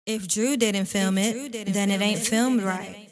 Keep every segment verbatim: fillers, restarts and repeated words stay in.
If Drew didn't film it, then it ain't filmed right.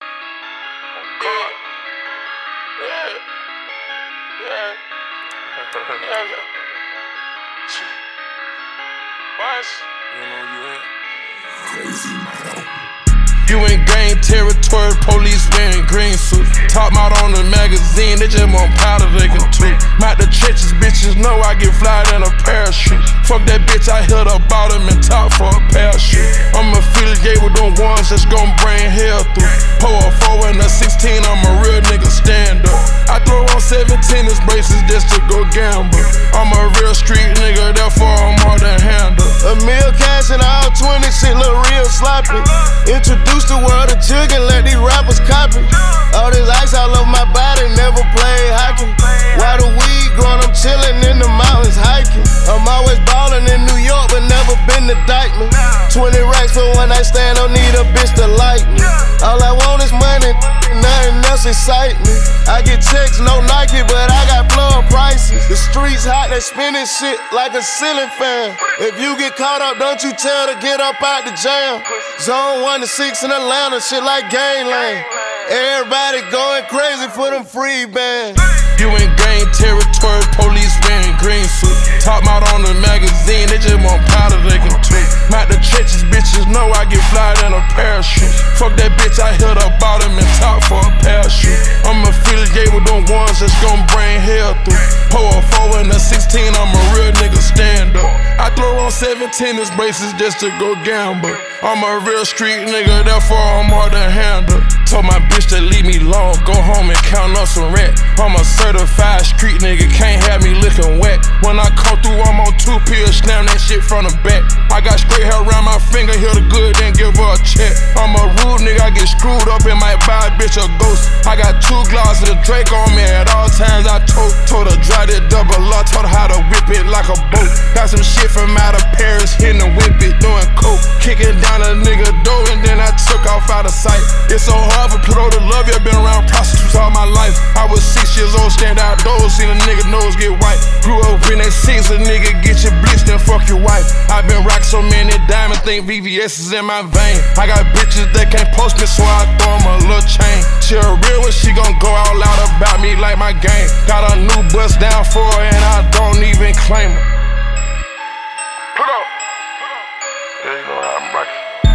You in gang territory, police wearing green suits. Top out on the magazine, they just want powder they can tweet. Out the trenches, bitches know I get flyed in a parachute. Fuck that bitch, I hit her bottom and top for a parachute. I'm affiliated with them ones that's gon' bring hell through. Pour a four and a sixteen, I'm a real nigga stand up. I throw on seventeen braces just to go gamble. I'm a real street nigga, therefore I'm hard to handle. A meal cash and all twenty, shit look real sloppy. Introduce the world to chicken, let these rappers copy. All this ice all over my body, never played hockey. While the weed growing, I'm chillin' in the mountains hiking. I'm always ballin' in New York, but never been to Dykeman. twenty racks for one night stand, don't need a bitch to like me. All I want is money, nothing else excite me. I get checks, no Nike, but I got floor prices. The streets hot, they spinning shit like a ceiling fan. If you get caught up, don't you tell to get up out the jam. Zone one to six in Atlanta, shit like gangland. Everybody going crazy for them free bands. You in gang territory, police wearing green suits. Top out on the magazine, they just want powder they can tweet. Out the trenches, bitches know I get flyed in a parachute. Fuck that bitch, I hit her bottom and top for a parachute. I'm affiliated with them ones that's gon' bring hell through. Pour a four and a sixteen, I'm a real nigga stand up. I throw on seventeen braces just to go gamble. I'm a real street nigga, therefore I'm hard to handle. Told my bitch to leave me alone, go home and count up some rent. I'm a certified street nigga, can't have me looking wet. When I come through, I'm on two pills, slam that shit from the back. I got straight hair around my finger, hear the good, then give her a check. I'm a rude nigga, I get screwed up and might buy a bitch a ghost. I got two glasses of Drake on me at all times. I told, told her dry that double up, told her how to whip it like a boat. Got some shit from out of Paris, hitting the whip it, doing coke. Kicking down a nigga door and then I took off out of sight. It's so hard for Pluto to love you, been around prostitutes all my life. I was six years old, stand outdoors, seen a nigga nose get white. Grew up in that six, a nigga get your blitzed and fuck your wife. I been rocking so many diamonds, think V V S is in my vein. I got bitches that can't post me, so I throw them a little chain. She a real one, she gon' go all out about me like my game. Got a new bust down for her and I don't even claim her. Put up. Yeah, you know how I'm rocking.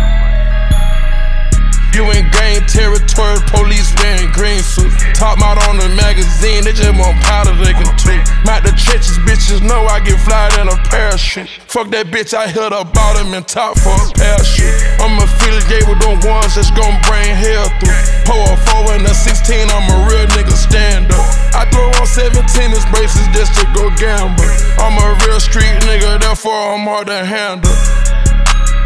You in gang territory, police wearing green suits. Top out on the magazine, they just want powder they can tweet. Out the trenches, bitches know I get flyed in a parachute. Fuck that bitch, I hit her bottom and top for a parachute. I'm affiliated with them ones that's gon' bring hell through. Pour a four and a sixteen, I'm a real nigga stand up. I throw on seventeen braces just to go gamble. I'm a real street nigga, therefore I'm hard to handle.